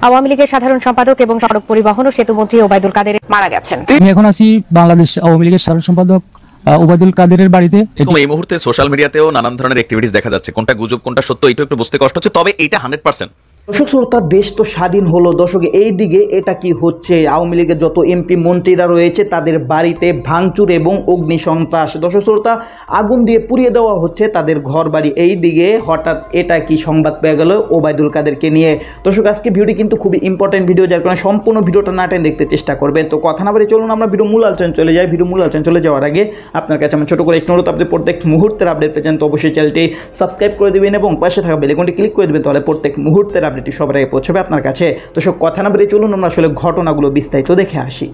আওয়ামী লীগের সাধারণ সম্পাদক এবং সড়ক পরিবহন ও সেতুমন্ত্রী ওবায়দুল কাদের মারা গেছেন। আমি এখন আছি বাংলাদেশ আওয়ামী লীগের সাধারণ সম্পাদক ওবায়দুল কাদেরের বাড়িতে। এই মুহূর্তে সোশ্যাল মিডিয়াতেও নানান ধরনের অ্যাক্টিভিটিস দেখা যাচ্ছে, কোনটা গুজব কোনটা সত্য এটা একটু বুঝতে কষ্ট হচ্ছে, তবে এটা 100%। দর্শক শ্রোতা, দেশ তো স্বাধীন হলো। দর্শক, এই দিকে এটা কি হচ্ছে, আওয়ামী লীগের যত এমপি মন্ত্রীরা রয়েছে তাদের বাড়িতে ভাঙচুর এবং অগ্নিসন্ত্রাস। দর্শক শ্রোতা, আগুন দিয়ে পুড়িয়ে দেওয়া হচ্ছে তাদের ঘর বাড়ি। এই দিকে হঠাৎ এটা কি সংবাদ পেয়ে গেল ওবায়দুল কাদেরকে নিয়ে। দর্শক, আজকে ভিডিওটি কিন্তু খুবই ইম্পর্টেন্ট ভিডিও, যার কারণে সম্পূর্ণ ভিডিওটা না টেনে দেখতে চেষ্টা করবেন। তো কথা না বলে চলুন আমরা ভিডিও মূল আলোচনা চলে যাই। ভিডিও মূল আলোচনা চলে যাওয়ার আগে আপনার কাছে আমার ছোট করে একটু অনুরোধ, আপনি প্রত্যেক মুহূর্তের আপডেট পেয়েছেন তো অবশ্যই চ্যানেলটি সাবস্ক্রাইব করে দেবেন এবং পাশে থাকা বেল আইকনটি ক্লিক করে দেবেন, তাহলে প্রত্যেক মুহূর্তের আপডেটটি সবার আগে পৌঁছাবে আপনার কাছে। তো সব কথা না বেরিয়ে চলুন আমরা আসলে ঘটনাগুলো বিস্তারিত দেখে আসি।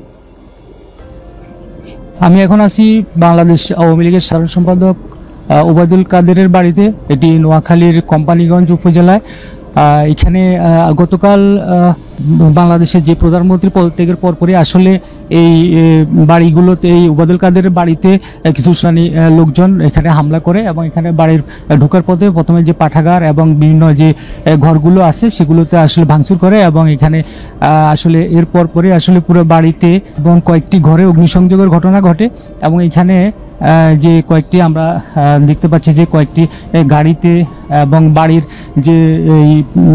আমি এখন আছি বাংলাদেশ আওয়ামী লীগের সাধারণ সম্পাদক ওবায়দুল কাদেরের বাড়িতে, এটি নোয়াখালীর কোম্পানিগঞ্জ উপজেলায়। এখানে গতকাল বাংলাদেশের যে প্রধানমন্ত্রী পদত্যাগের পরপরই আসলে এই বাড়িগুলোতে, এই ওবায়দুল কাদেরের বাড়িতে কিছু লোকজন এখানে হামলা করে এবং এখানে বাড়ির ঢোকার পথে প্রথমে যে পাঠাগার এবং বিভিন্ন যে ঘরগুলো আছে সেগুলোতে আসলে ভাঙচুর করে এবং এখানে আসলে এর পরপরই আসলে পুরো বাড়িতে এবং কয়েকটি ঘরে অগ্নিসংযোগের ঘটনা ঘটে এবং এখানে যে কয়েকটি আমরা দেখতে পাচ্ছি যে কয়েকটি গাড়িতে এবং বাড়ির যে এই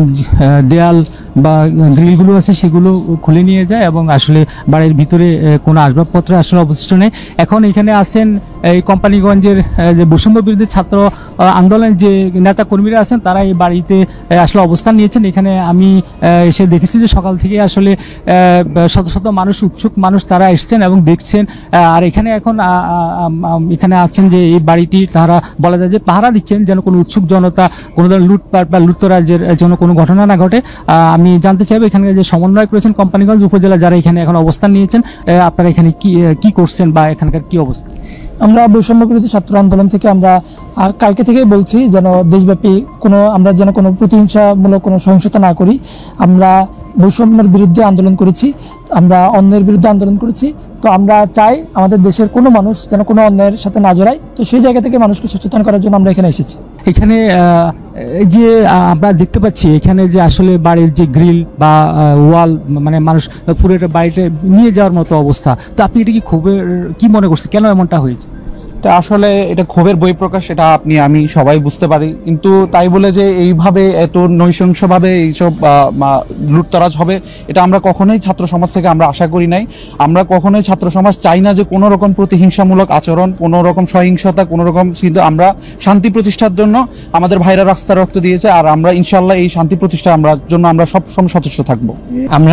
দেয়াল বা গ্রিলগুলো আছে সেগুলো খুলে নিয়ে যায় এবং আসলে বাড়ির ভিতরে কোনো আসবাবপত্র আসলে অবশিষ্ট নেই। এখন এখানে আছেন এই কোম্পানিগঞ্জের যে বৈষম্য বিরোধী ছাত্র আন্দোলনের যে নেতা কর্মীরা আছেন, তারা এই বাড়িতে আসলে অবস্থান নিয়েছেন। এখানে আমি এসে দেখেছি যে সকাল থেকে আসলে শত শত মানুষ, উৎসুক মানুষ তারা এসছেন এবং দেখছেন। আর এখানে এখন এখানে আছেন যে এই বাড়িটি তারা বলা যায় যে পাহারা দিচ্ছেন যেন কোনো উৎসুক জনতা কোনো ধরনের লুটপাট বা লুটতরাজের জন্য কোনো ঘটনা না ঘটে। আমি জানতে চাইবো এখানে যে সমন্বয় করেছেন কোম্পানিগঞ্জ উপজেলা যারা এখানে এখন অবস্থান নিয়েছেন, আপনারা এখানে কি করছেন বা এখানকার কি অবস্থা? আমরা বৈষম্য বিরোধী ছাত্র আন্দোলন থেকে আমরা কালকে থেকেই বলছি যেন দেশব্যাপী আমরা যেন কোনো প্রতিহিংসামূলক কোনো সহিংসতা না করি। আমরা বৈষম্যের বিরুদ্ধে আন্দোলন করেছি, আমরা অন্যের বিরুদ্ধে আন্দোলন করেছি। তো আমরা চাই আমাদের দেশের কোনো মানুষ যেন কোনো অন্যের সাথে না জড়ায়। তো সেই জায়গা থেকে মানুষকে সচেতন করার জন্য আমরা এখানে এসেছি। এখানে যে আমরা দেখতে পাচ্ছি এখানে যে আসলে বাড়ির যে গ্রিল বা ওয়াল, মানে মানুষ পুরো বাড়িতে নিয়ে যাওয়ার মতো অবস্থা। তো আপনি এটা কি মনে করছেন, কেন এমনটা হয়েছে? এটা আসলে এটা ক্ষোভের বহিঃপ্রকাশ, এটা আমি সবাই বুঝতে পারি, কিন্তু তাই বলে যে এইভাবে এত নৃশংসভাবে এইসব লুটতরাজ হবে এটা আমরা কখনোই ছাত্র সমাজ থেকে আমরা আশা করি নাই। আমরা কখনোই ছাত্র সমাজ চাই না যে কোনো রকম প্রতিহিংসামূলক আচরণ, কোনো রকম সহিংসতা, কোনো রকম, কিন্তু আমরা শান্তি প্রতিষ্ঠার জন্য আমাদের ভাইরা রাস্তা রক্ত দিয়েছে, আর আমরা ইনশাল্লাহ এই শান্তি প্রতিষ্ঠা জন্য আমরা সবসময় সচেষ্ট থাকবো। আমরা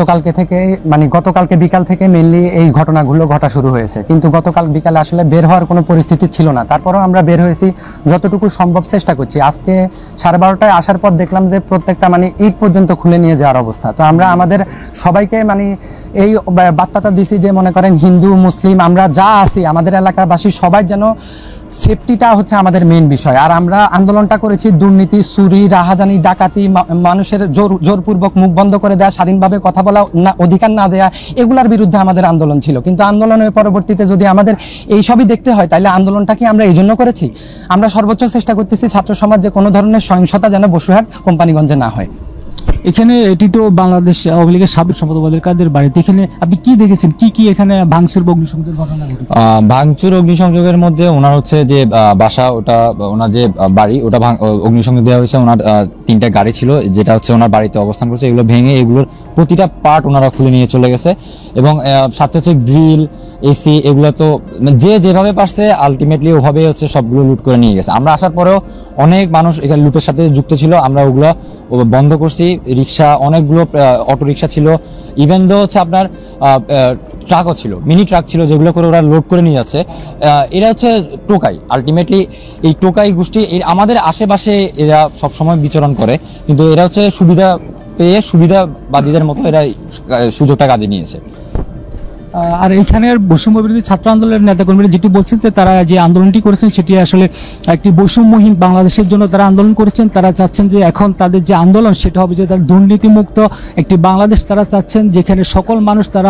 গতকালকে বিকাল থেকে মেনলি এই ঘটনাগুলো ঘটা শুরু হয়েছে, কিন্তু গতকাল বিকালে আসলে বের হওয়ার কোনো পরিস্থিতি ছিল না। তারপরেও আমরা বের হয়েছি, যতটুকু সম্ভব চেষ্টা করছি। আজকে 12:30টায় আসার পর দেখলাম যে প্রত্যেকটা ইট পর্যন্ত খুলে নিয়ে যাওয়ার অবস্থা। তো আমরা আমাদের সবাইকে এই বার্তাটা দিছি যে মনে করেন হিন্দু মুসলিম আমরা যা আছি, আমাদের এলাকাবাসী সবাই যেন সেফটিটা হচ্ছে আমাদের মেইন বিষয়। আর আমরা আন্দোলনটা করেছি দুর্নীতি, চুরি, রাহাজানি, ডাকাতি, মানুষের জোরপূর্বক মুখ বন্ধ করে দেওয়া, স্বাধীনভাবে কথা বলা অধিকার না দেয়া, এগুলার বিরুদ্ধে আমাদের আন্দোলন ছিল। কিন্তু আন্দোলনের পরবর্তীতে যদি আমাদের এই সবই দেখতে হয় তাহলে আন্দোলনটা কি আমরা এই জন্য করেছি? আমরা সর্বোচ্চ চেষ্টা করতেছি ছাত্র সমাজ যে কোনো ধরনের সহিংসতা যেন বসুরহাট কোম্পানিগঞ্জে না হয়। এখানে এটি তো বাংলাদেশ আওয়ামী লীগের সাবেক সম্পাদক ওবায়দুল কাদের বাড়িতে, এখানে আপনি কি দেখেছেন, কি এখানে ভাঙচুর অগ্নিসংযোগের ঘটনা ঘটেছে? ভাঙচুর অগ্নিসংযোগের মধ্যে ওনার হচ্ছে যে বাসা, ওটা ওনার যে বাড়ি, ওটা অগ্নিসংযোগ দেওয়া হয়েছে। ওনার 3টা গাড়ি ছিল যেটা হচ্ছে ওনার বাড়িতে অবস্থান করছে, এগুলো ভেঙে এগুলোর প্রতিটা পার্ট ওনারা খুলে নিয়ে চলে গেছে এবং সাথে হচ্ছে গ্রিল, এসি, এগুলো তো যে যেভাবে পারছে আলটিমেটলি ওভাবে হচ্ছে সবগুলো লুট করে নিয়ে গেছে। আমরা আসার পরেও অনেক মানুষ এখানে লুটের সাথে যুক্ত ছিল, আমরা ওগুলো বন্ধ করছি। রিক্সা, অনেকগুলো অটো রিক্সা ছিল, ইভেন দো হচ্ছে আপনার ট্রাকও ছিল, মিনি ট্রাক ছিল, যেগুলো করে ওরা লোড করে নিয়ে যাচ্ছে। এরা হচ্ছে টোকাই, আলটিমেটলি এই টোকাই গোষ্ঠী আমাদের আশেপাশে এরা সবসময় বিচরণ করে, কিন্তু এরা হচ্ছে সুবিধা পেয়ে সুবিধাবাদীদের মতো এরা সুযোগটা কাজে নিয়েছে। আর এখানের বৈষম্য বিরোধী ছাত্র আন্দোলনের নেতাকর্মীরা যেটি বলছেন যে তারা যে আন্দোলনটি করেছেন সেটি আসলে একটি বৈষম্যহীন বাংলাদেশের জন্য তারা আন্দোলন করেছেন। তারা চাচ্ছেন যে এখন তাদের যে আন্দোলন সেটা হবে যে তারা দুর্নীতিমুক্ত একটি বাংলাদেশ তারা চাচ্ছেন, যেখানে সকল মানুষ তারা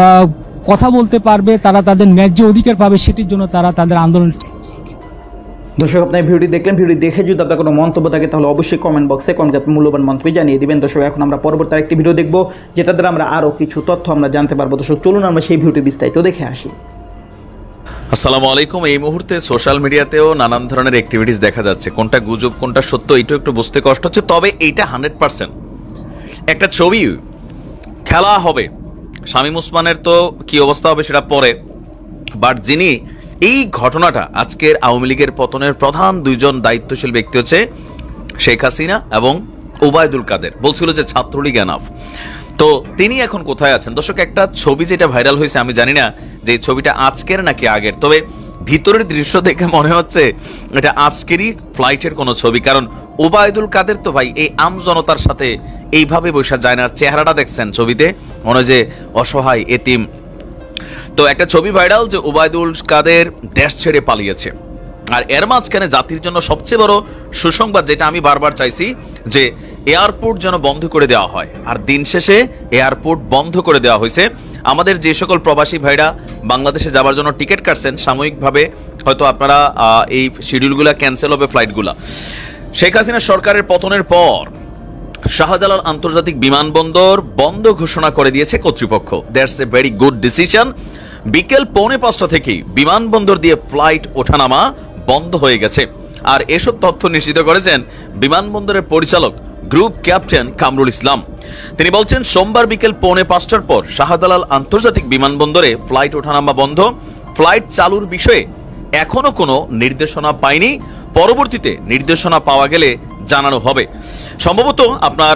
কথা বলতে পারবে, তারা তাদের ন্যায্য অধিকার পাবে, সেটির জন্য তারা তাদের আন্দোলন। দর্শক আপনার ভিডিওটি দেখলেন, ভিডিও দেখে যদি আপনার কোনো মন্তব্য থাকে তাহলে অবশ্যই কমেন্ট বক্সে আপনার মূল্যবান মন্তব্য জানিয়ে দিবেন। দর্শক এখন আমরা পরবর্তী আরেকটি ভিডিও দেখব, যেটা দ্বারা আমরা আরও কিছু তথ্য আমরা জানতে পারবো। দর্শক চলুন আমরা সেই ভিডিওটি বিস্তারিত দেখে আসি। আসসালামু আলাইকুম। এই মুহূর্তে সোশ্যাল মিডিয়াতেও নানান ধরনের অ্যাক্টিভিটিস দেখা যাচ্ছে, কোনটা গুজব কোনটা সত্য এইটা একটু বুঝতে কষ্ট হচ্ছে। তবে এইটা 100% একটা ছবি খেলা হবে। শামীম ওসমানের তো কি অবস্থা হবে সেটা পরে, বাট যিনি এই ঘটনাটা আজকের আওয়ামী লীগের পতনের প্রধান দুইজন দায়িত্বশীল ব্যক্তি হচ্ছে শেখ হাসিনা এবং ওবায়দুল কাদের। বলছিল যে ছাত্রলীগ এনাফ, তো তিনি এখন কোথায় আছেন? দর্শক একটা ছবি যেটা ভাইরাল হয়েছে, আমি জানি না যে এই ছবিটা আজকের নাকি আগের, তবে ভিতরের দৃশ্য দেখে মনে হচ্ছে এটা আজকেরই ফ্লাইটের কোনো ছবি, কারণ ওবায়দুল কাদের তো ভাই এই আম জনতার সাথে এইভাবে বসা যায় না। চেহারাটা দেখছেন ছবিতে, মনে হয় যে অসহায় এতিম। তো একটা ছবি ভাইরাল যে ওবায়দুল কাদের দেশ ছেড়ে পালিয়েছে, আর এর মাঝখানে জাতির জন্য সবচেয়ে বড় সুসংবাদ যেটা আমি বারবার চাইছি যে এয়ারপোর্ট যেন বন্ধ করে দেওয়া হয়, আর দিন শেষে এয়ারপোর্ট বন্ধ করে দেওয়া হয়েছে। আমাদের যে সকল প্রবাসী ভাইরা বাংলাদেশে যাওয়ার জন্য টিকিট কাটছেন, সাময়িকভাবে হয়তো আপনারা এই শিডিউলগুলো ক্যান্সেল হবে, ফ্লাইটগুলো। শেখ হাসিনা সরকারের পতনের পর শাহজালাল আন্তর্জাতিক বিমানবন্দর বন্ধ ঘোষণা করে দিয়েছে কর্তৃপক্ষ। That's a very good decision. বিকেল 4:45 থেকেই বিমানবন্দর দিয়ে ফ্লাইট ওঠানামা বন্ধ হয়ে গেছে, আর এসব তথ্য নিশ্চিত করেছেন বিমানবন্দরের পরিচালক গ্রুপ ক্যাপ্টেন কামরুল ইসলাম। তিনি বলছেন সোমবার বিকেল 4:45 পর শাহজালাল আন্তর্জাতিক বিমানবন্দরে ফ্লাইট ওঠানামা বন্ধ। ফ্লাইট চালুর বিষয়ে এখনো কোনো নির্দেশনা পায়নি, পরবর্তীতে নির্দেশনা পাওয়া গেলে জানানো হবে। সম্ভবত আপনার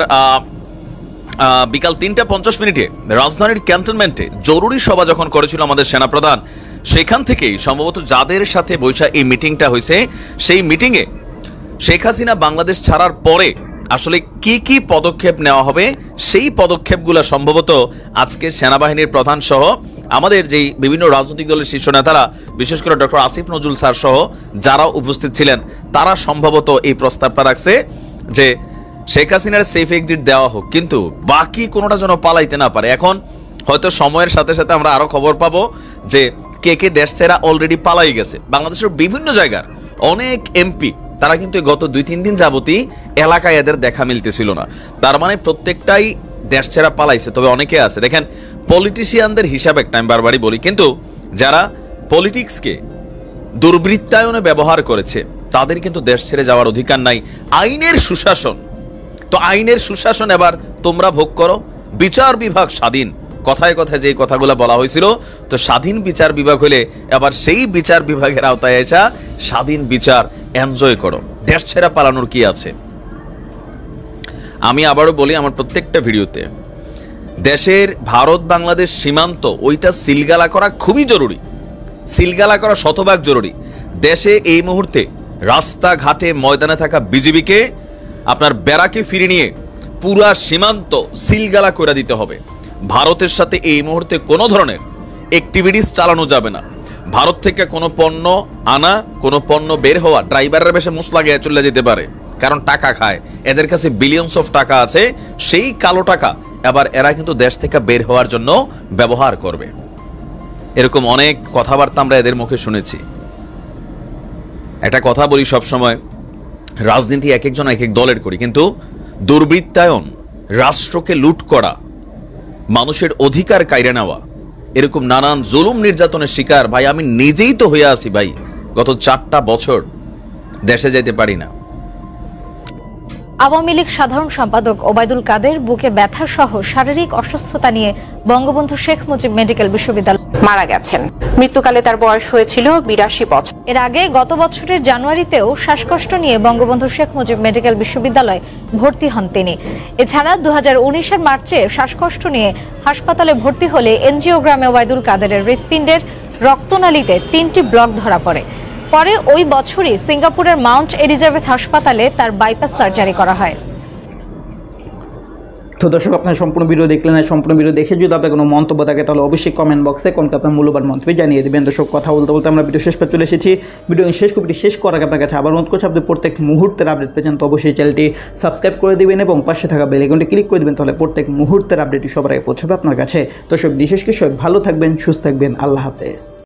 বিকাল 3:50 রাজধানীর ক্যান্টনমেন্টে জরুরি সভা যখন করেছিল আমাদের সেনাপ্রধান, সেখান থেকেই সম্ভবত যাদের সাথে বৈশা এই মিটিংটা হয়েছে, সেই মিটিংয়ে শেখ হাসিনা বাংলাদেশ ছাড়ার পরে আসলে কি কি পদক্ষেপ নেওয়া হবে সেই পদক্ষেপগুলো সম্ভবত আজকে সেনাবাহিনীর প্রধান সহ আমাদের যেই বিভিন্ন রাজনৈতিক দলের শীর্ষ নেতারা, বিশেষ করে ডক্টর আসিফ নজরুল স্যার সহ যারা উপস্থিত ছিলেন, তারা সম্ভবত এই প্রস্তাবটা রাখছে যে শেখ হাসিনার সেফ এক্সিট দেওয়া হোক, কিন্তু বাকি কোনোটা যেন পালাইতে না পারে। এখন হয়তো সময়ের সাথে সাথে আমরা আরো খবর পাবো যে কে কে দেশ ছেড়া অলরেডি পালাই গেছে। বাংলাদেশের বিভিন্ন জায়গার অনেক এমপি তারা কিন্তু গত 2-3 দিন যাবতই এলাকায় এদের দেখা মিলতেছিল না, তার মানে প্রত্যেকটাই দেশ ছেড়া পালাইছে। তবে অনেকে আছে, দেখেন পলিটিশিয়ানদের হিসাব একটা আমি বারবারই বলি, কিন্তু যারা পলিটিক্সকে দুর্বৃত্তায়নে ব্যবহার করেছে তাদের কিন্তু দেশ ছেড়ে যাওয়ার অধিকার নাই। আইনের সুশাসন, তো আইনের সুশাসন এবার তোমরা ভোগ করো। বিচার বিভাগ স্বাধীন, কথায় কথায় যে কথাগুলো বলা হয়েছিল, তো স্বাধীন বিচার বিভাগ হলে এবার সেই বিচার বিভাগের আওতায় এসে স্বাধীন বিচার এনজয় করো। দেশ ছেড়া পালানোর কি আছে? আমি আবারও বলি আমার প্রত্যেকটা ভিডিওতে, দেশের ভারত বাংলাদেশ সীমান্ত ওইটা সিলগালা করা খুবই জরুরি, সিলগালা করা শতভাগ জরুরি। দেশে এই মুহূর্তে রাস্তাঘাটে ময়দানে থাকা বিজিবিকে আপনার ব্যারাকে ফিরে নিয়ে পুরা সীমান্ত সিলগালা করে দিতে হবে। ভারতের সাথে এই মুহূর্তে কোনো ধরনের অ্যাক্টিভিটিস চালানো যাবে না। ভারত থেকে কোনো পণ্য আনা, কোনো পণ্য বের হওয়া, ড্রাইভারের বেশি মুস লাগিয়ে চলে যেতে পারে, কারণ টাকা খায়, এদের কাছে বিলিয়নস অফ টাকা আছে। সেই কালো টাকা এবার এরা কিন্তু দেশ থেকে বের হওয়ার জন্য ব্যবহার করবে। এরকম অনেক কথাবার্তা আমরা এদের মুখে শুনেছি। একটা কথা বলি সবসময়, রাজনীতি এক একজন এক এক দলের করি, কিন্তু দুর্বৃত্তায়ন, রাষ্ট্রকে লুট করা, মানুষের অধিকার কাইরে নেওয়া, এরকম নানান জুলুম নির্যাতনের শিকার ভাই আমি নিজেই তো হয়ে আছি ভাই। গত 4টা বছর দেশে যেতে পারি না। আওয়ামী লীগ সাধারণ সম্পাদক ওবায়দুল কাদের বুকে ব্যথা সহ শারীরিক অসুস্থতা নিয়ে বঙ্গবন্ধু শেখ মুজিব মেডিকেল বিশ্ববিদ্যালয় মারা গেছেন। মৃত্যুকালে তার বয়স হয়েছিল 82 বছর। এর আগে গত বছরের জানুয়ারিতেও শ্বাসকষ্ট নিয়ে বঙ্গবন্ধু শেখ মুজিব মেডিকেল বিশ্ববিদ্যালয়ে ভর্তি হন তিনি। এছাড়া 2019-এর মার্চে শ্বাসকষ্ট নিয়ে হাসপাতালে ভর্তি হলে এনজিওগ্রামে ওবায়দুল কাদেরের হৃৎপিণ্ডের রক্তনালীতে 3টি ব্লক ধরা পড়ে। পরে ওই বছরই সিঙ্গাপুরের মাউন্ট এলিজাবেথ হাসপাতালে তার বাইপাস সার্জারি করা হয়। তো দর্শক আপনার সম্পূর্ণ ভিডিও দেখলেন, সম্পূর্ণ ভিডিও দেখে যদি আপনার কোনো মন্তব্য থাকে তাহলে অবশ্যই কমেন্ট বক্সে কোনটা আপনার মূল্যবান মন্তব্য জানিয়ে দেবেন। দর্শক কথা বলতে বলতে আমরা ভিডিও শেষ পর্যন্ত চলে এসেছি। ভিডিও শেষ করার আগে আপনার কাছে আবার অনুরোধ করছি, আপনি প্রত্যেক মুহূর্তের আপডেট পেয়েছেন তো অবশ্যই চ্যানেলটি সাবস্ক্রাইব করে দিবেন এবং পাশে থাকা বেল আইকনটি ক্লিক করে দিবেন, তাহলে প্রত্যেক মুহূর্তের আপডেটটি সবার আগে পৌঁছাবে আপনার কাছে। দর্শক বিশেষ করে ভালো থাকবেন, সুস্থ থাকবেন, আল্লাহ হাফেজ।